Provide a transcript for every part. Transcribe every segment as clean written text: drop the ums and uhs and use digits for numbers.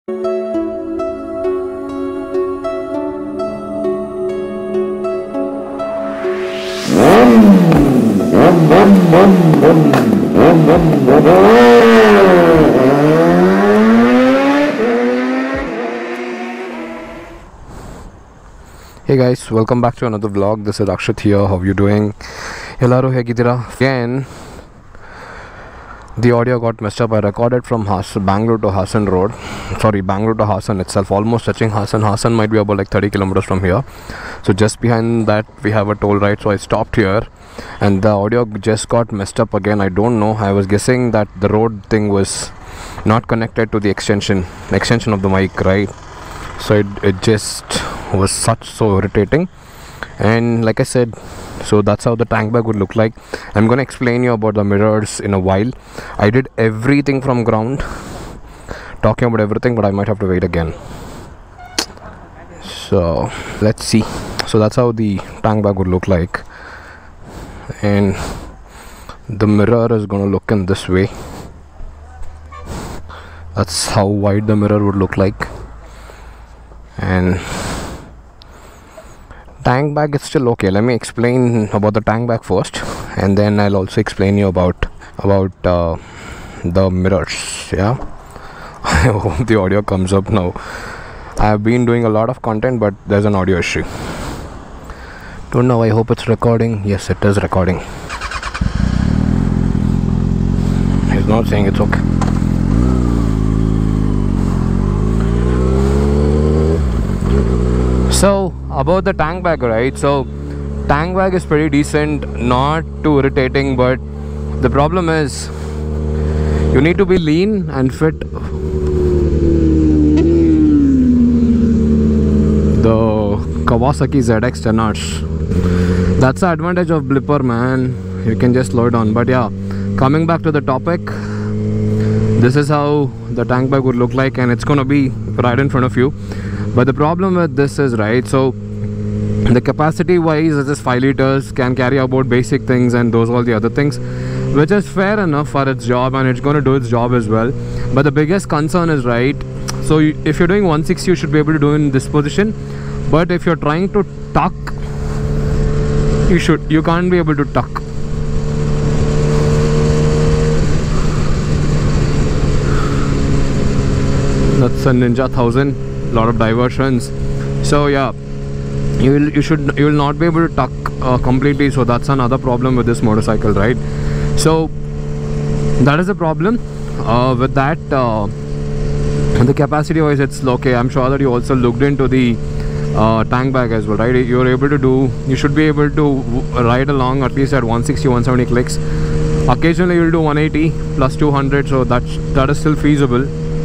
Hey guys, welcome back to another vlog. This is Akshat here. How you doing? Ellaru hegidira? Again, the audio got messed up. I recorded from Bangalore to Hassan Road. Sorry, Bangalore to Hassan itself, almost touching Hassan. Hassan might be about like 30 kilometers from here. So just behind that we have a toll right. So I stopped here and the audio just got messed up again. I don't know. I was guessing that the road thing was not connected to the extension of the mic, right? So it just was so irritating. And like I said, so that's how the tank bag would look like. I'm gonna explain you about the mirrors in a while. I did everything from ground, talking about everything, but I might have to wait again. So let's see. So that's how the tank bag would look like, and the mirror is gonna look in this way. That's how wide the mirror would look like. And tank bag is still okay. Let me explain about the tank bag first, and then I'll also explain you about the mirrors. Yeah, I hope the audio comes up now. I have been doing a lot of content, but there's an audio issue. Don't know. I hope it's recording. Yes, it is recording. He's not saying it's okay. So about the tank bag, right? So tank bag is pretty decent, not too irritating, but the problem is you need to be lean and fit. The Kawasaki ZX 10Rs. That's the advantage of Blipper, man. You can just slow it down. But yeah, coming back to the topic, this is how the tank bag would look like, and it's gonna be right in front of you. But the problem with this is, right, so the capacity wise it is 5 liters, can carry about basic things and those all the other things, which is fair enough for its job, and it's going to do its job as well. But the biggest concern is, right, so if you're doing 160 you should be able to do in this position, but if you're trying to tuck, you can't be able to tuck. That's a Ninja 1000. Lot of diversions. So yeah, you will not be able to tuck completely. So that's another problem with this motorcycle, right? So that is a problem with that. The capacity wise it's okay. I'm sure that you also looked into the tank bag as well, right? You should be able to ride along at least at 160 170 clicks. Occasionally you'll do 180 plus 200, so that is still feasible.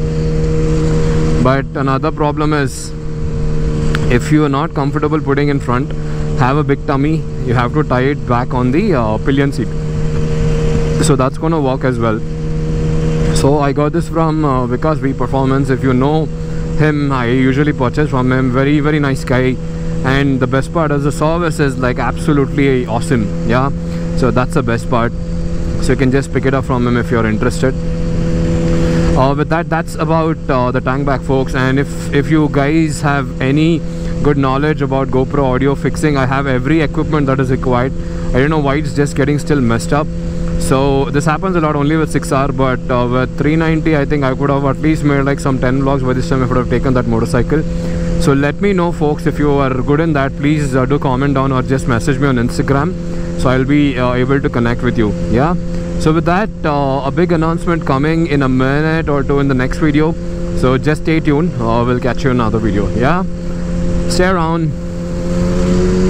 But another problem is, if you are not comfortable putting in front, have a big tummy, you have to tie it back on the pillion seat. So that's gonna work as well. So I got this from Vikas V Performance. If you know him, I usually purchase from him. Very, very nice guy. And the best part is the service is like absolutely awesome. Yeah, so that's the best part. So you can just pick it up from him if you're interested. With that's about the tank bag, folks. And if you guys have any good knowledge about GoPro audio fixing, I have every equipment that is required. I don't know why it's just getting still messed up. So this happens a lot only with 6R, but with 390 I think I could have at least made like some 10 vlogs by this time if I would have taken that motorcycle. So let me know, folks, if you are good in that. Please do comment down or just message me on Instagram, so I'll be able to connect with you. Yeah, so with that, a big announcement coming in a minute or two in the next video, so just stay tuned. We'll catch you in another video. Yeah, stay around.